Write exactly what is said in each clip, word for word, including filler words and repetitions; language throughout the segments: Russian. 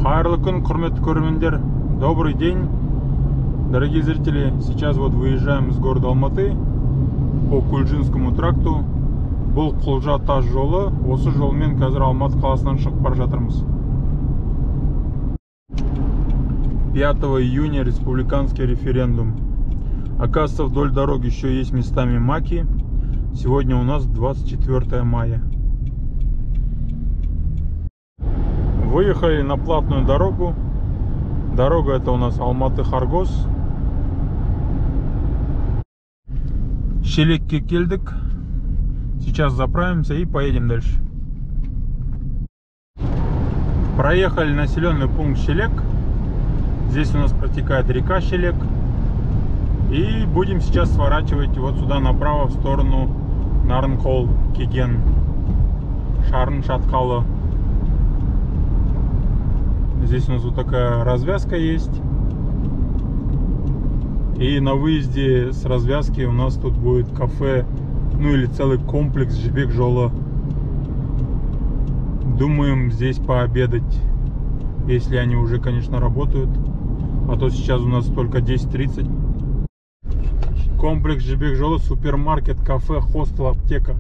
Хайрлы күн, құрметті көрермендер. Добрый день, дорогие зрители. Сейчас вот выезжаем из города Алматы по Кульжинскому тракту. Бұл Құлжа тас жолы. Осы жолмен қазір Алматы қаласынан шығып бара жатырмыз. пятого июня республиканский референдум. Оказывается, вдоль дороги еще есть местами маки. Сегодня у нас двадцать четвёртое мая. Выехали на платную дорогу. Дорога это у нас Алматы-Харгос. Шелекке келдік. Сейчас заправимся и поедем дальше. Проехали населенный пункт Шелек. Здесь у нас протекает река Шелек. И будем сейчас сворачивать вот сюда направо в сторону Нарынкол, Кеген, Шарын Шаткалы. Здесь у нас вот такая развязка есть. И на выезде с развязки у нас тут будет кафе, ну или целый комплекс Жібек жолы. Думаем здесь пообедать, если они уже, конечно, работают. А то сейчас у нас только десять тридцать. Комплекс Жібек жолы, супермаркет, кафе, хостел, аптека.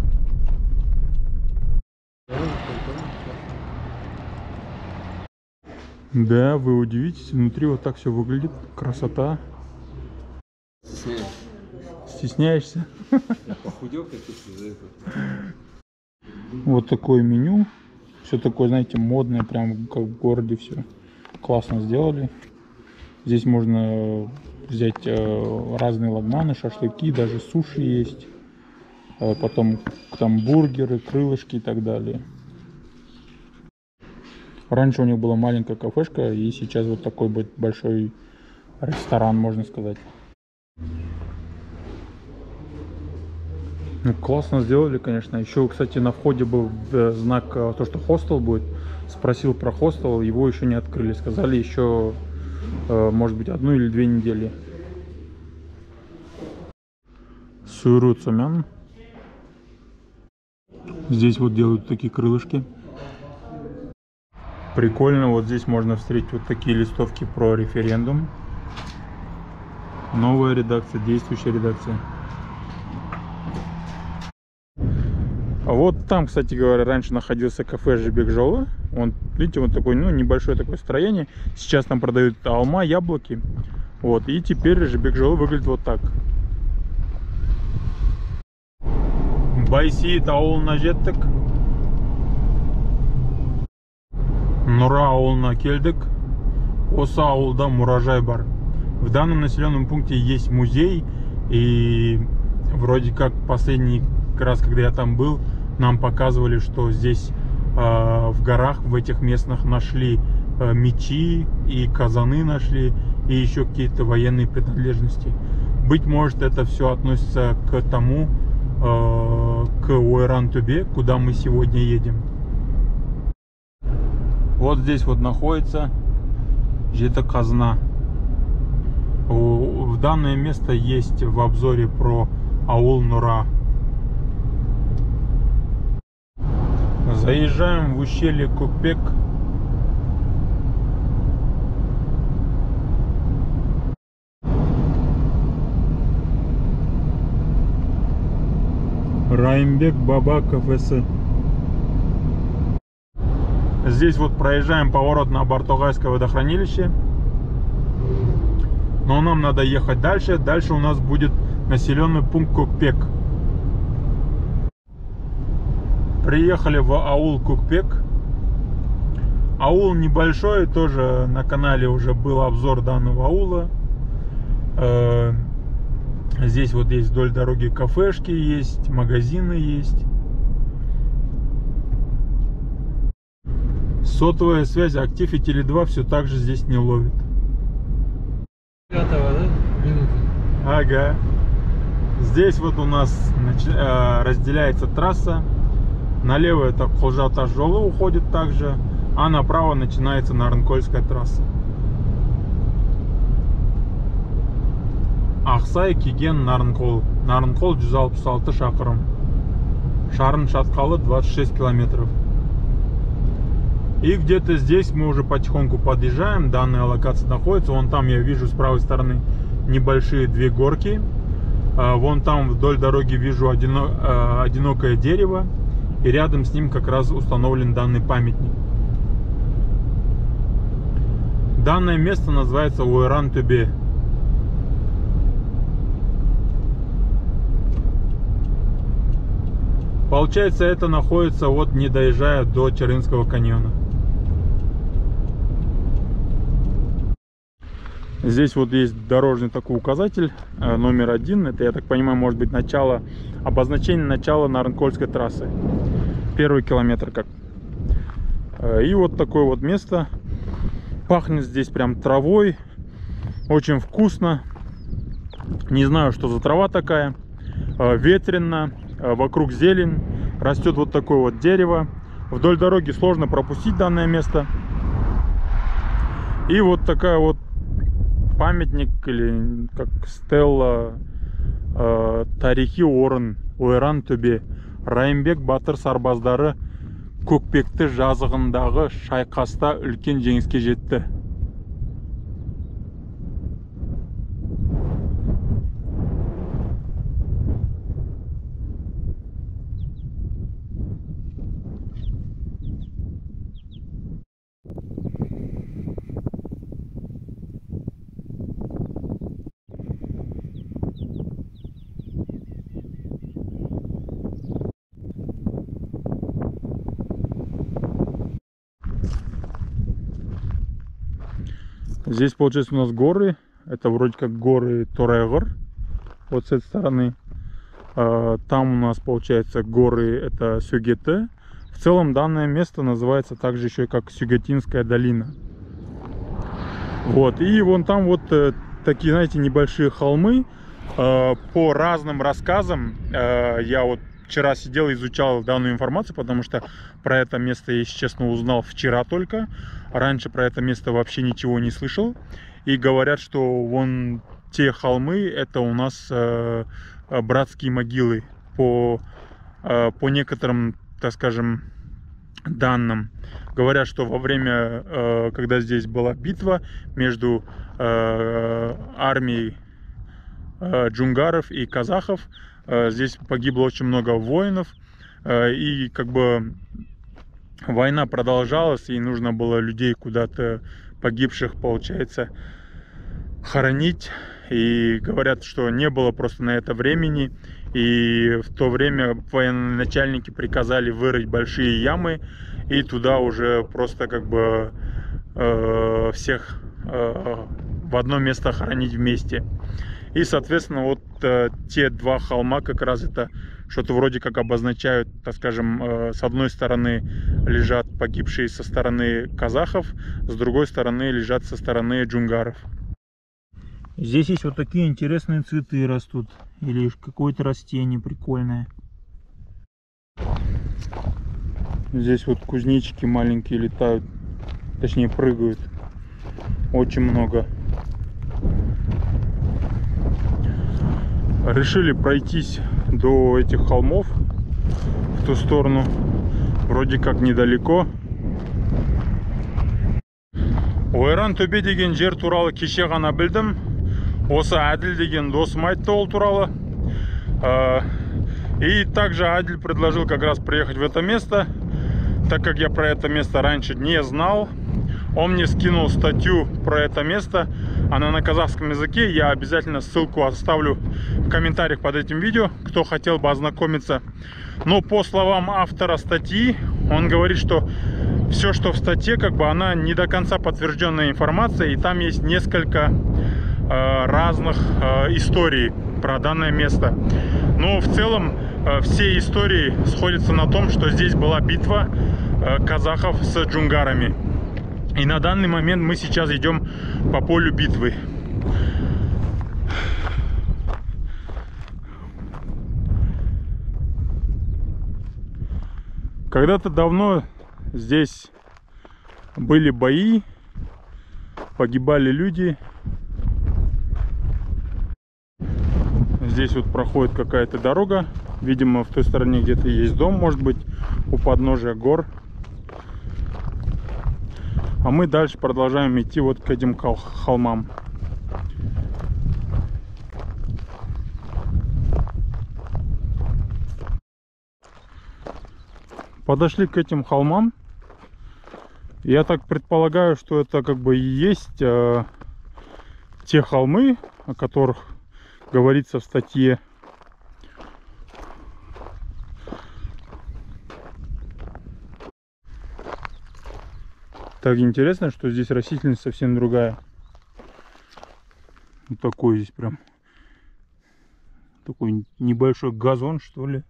Да, вы удивитесь, внутри вот так все выглядит. Красота. Стесняешься? Стесняешься? Я похудел как-то за это. Вот такое меню. Все такое, знаете, модное, прям как в городе все. Классно сделали. Здесь можно взять э, разные лагманы, шашлыки, даже суши есть. Э, потом там бургеры, крылышки и так далее. Раньше у них была маленькая кафешка, и сейчас вот такой большой ресторан, можно сказать. Ну, классно сделали, конечно. Еще, кстати, на входе был знак, то, что хостел будет. Спросил про хостел, его еще не открыли. Сказали еще, может быть, одну или две недели. Сюру цумян. Здесь вот делают такие крылышки. Прикольно, вот здесь можно встретить вот такие листовки про референдум. Новая редакция, действующая редакция. А вот там, кстати говоря, раньше находился кафе Жібек жолы. Он, видите, вот такое, ну, небольшое такое строение. Сейчас там продают алма, яблоки. Вот, и теперь Жібек жолы выглядит вот так. Байсейіт ауылына жеттік. Нұра ауылына келдік. Осы ауылда мұражай бар. В данном населенном пункте есть музей. И вроде как последний раз, когда я там был, нам показывали, что здесь э, в горах, в этих местных нашли э, мечи и казаны нашли. И еще какие-то военные принадлежности. Быть может, это все относится к тому, э, к Ойран-Төбе, куда мы сегодня едем. Вот здесь вот находится Жеті Қазына. В данное место есть в обзоре про аул Нура. Заезжаем в ущелье Көкпек. Райымбек Баба кафесі. Здесь вот проезжаем поворот на Бартогайское водохранилище. Но нам надо ехать дальше. Дальше у нас будет населенный пункт Көкпек. Приехали в аул Көкпек. Аул небольшой, тоже на канале уже был обзор данного аула. Здесь вот есть вдоль дороги кафешки, есть магазины есть. Сотовая связь, актив и теле два все так же здесь не ловит. Пятого, да? Минуты. Ага. Здесь вот у нас разделяется трасса. Налево это Құлжа тас жолы уходит также, а направо начинается Нарынкольская трасса. Ақсай, Кеген, Нарынкол. Нарынкол жүз алпыс алты шақырым. Шарын Шаткалы двадцать шесть километров. И где-то здесь мы уже потихоньку подъезжаем. Данная локация находится. Вон там я вижу с правой стороны небольшие две горки. Вон там вдоль дороги вижу одино... одинокое дерево. И рядом с ним как раз установлен данный памятник. Данное место называется Ойран-Төбе. Получается, это находится вот не доезжая до Чарынского каньона. Здесь вот есть дорожный такой указатель, номер один. Это, я так понимаю, может быть начало, обозначение начала Нарынкольской трассы. Первый километр как. И вот такое вот место. Пахнет здесь прям травой. Очень вкусно. Не знаю, что за трава такая. Ветрено. Вокруг зелень, растет вот такое вот дерево. Вдоль дороги сложно пропустить данное место. И вот такая вот памятник, или как стелла э, тарихи орын Ойран-Төбе. Райымбек батыр сарбаздары көкпекті жазығындағы шайқаста үлкен жеңіске жетті. Здесь, получается, у нас горы. Это вроде как горы Торайғыр. Вот с этой стороны. Там у нас, получается, горы это Сюгеты. В целом, данное место называется также еще как Сюгетинская долина. Вот. И вон там вот такие, знаете, небольшие холмы. По разным рассказам, я вот вчера сидел и изучал данную информацию, потому что про это место я, если честно, узнал вчера только. Раньше про это место вообще ничего не слышал. И говорят, что вон те холмы, это у нас э, братские могилы. По, э, по некоторым, так скажем, данным. Говорят, что во время, э, когда здесь была битва между э, армией э, джунгаров и казахов, э, здесь погибло очень много воинов. Э, и как бы война продолжалась, и нужно было людей куда-то, погибших, получается, хоронить. И говорят, что не было просто на это времени. И в то время военачальники приказали вырыть большие ямы и туда уже просто как бы э, всех э, в одно место хоронить вместе. И, соответственно, вот э, те два холма как раз это что-то вроде как обозначают, так скажем, э, с одной стороны лежат погибшие со стороны казахов, с другой стороны лежат со стороны джунгаров. Здесь есть вот такие интересные цветы растут, или какое-то растение прикольное. Здесь вот кузнечики маленькие летают, точнее прыгают, очень много. Решили пройтись до этих холмов в ту сторону, вроде как недалеко. Ойран-Төбе деген жер туралы кеше ғана білдім. Осы Әділ деген досым айтты ол туралы. И также Адиль предложил как раз приехать в это место, так как я про это место раньше не знал. Он мне скинул статью про это место, она на казахском языке. Я обязательно ссылку оставлю в комментариях под этим видео, кто хотел бы ознакомиться. Но по словам автора статьи, он говорит, что все, что в статье, как бы она не до конца подтвержденная информация, и там есть несколько э, разных э, историй про данное место. Но в целом э, все истории сходятся на том, что здесь была битва э, казахов с джунгарами. И на данный момент мы сейчас идем по полю битвы. Когда-то давно здесь были бои, погибали люди. Здесь вот проходит какая-то дорога. Видимо, в той стороне где-то есть дом, может быть, у подножия гор. А мы дальше продолжаем идти вот к этим холмам. Подошли к этим холмам. Я так предполагаю, что это как бы и есть э, те холмы, о которых говорится в статье. Так интересно, что здесь растительность совсем другая. Вот такой здесь прям такой небольшой газон, что ли.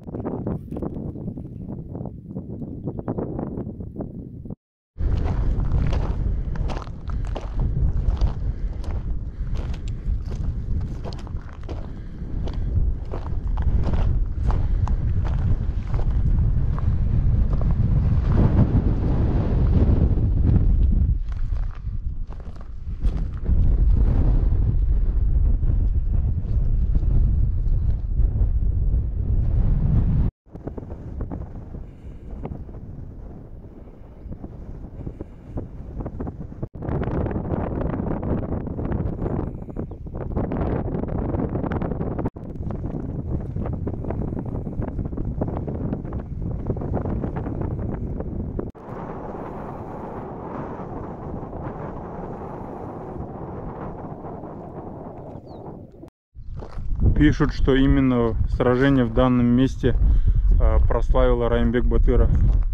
Пишут, что именно сражение в данном месте э, прославило Райымбек Батыров.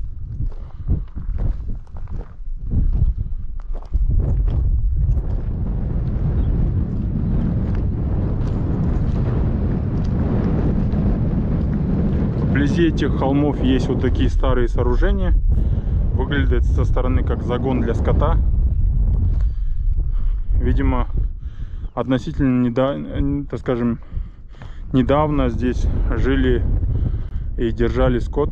Вблизи этих холмов есть вот такие старые сооружения. Выглядит со стороны как загон для скота. Видимо, относительно недавно, так скажем, недавно здесь жили и держали скот.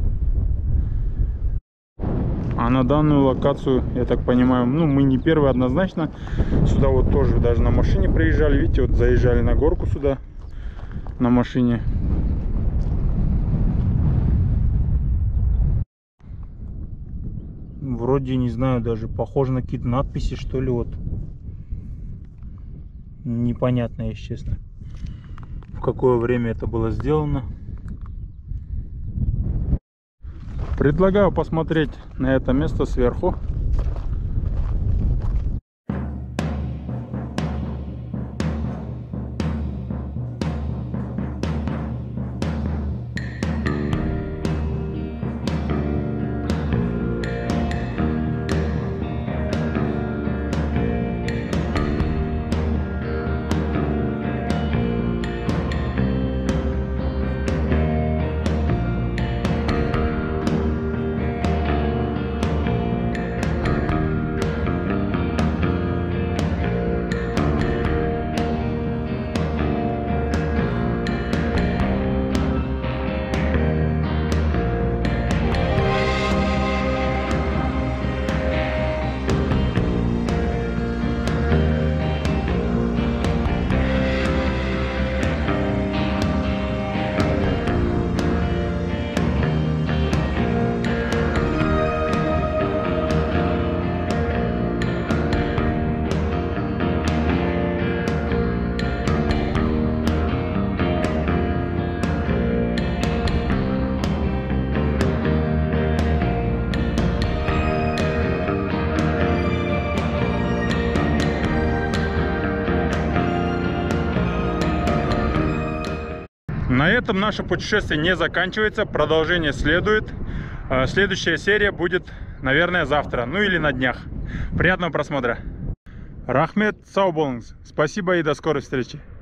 А на данную локацию, я так понимаю, ну мы не первые однозначно. Сюда вот тоже даже на машине приезжали. Видите, вот заезжали на горку сюда на машине. Вроде, не знаю, даже похоже на какие-то надписи, что ли, вот. Непонятно, если честно, в какое время это было сделано. Предлагаю посмотреть на это место сверху. На этом наше путешествие не заканчивается, продолжение следует. Следующая серия будет, наверное, завтра, ну или на днях. Приятного просмотра. Рахмет, сау болыңыз. Спасибо и до скорой встречи.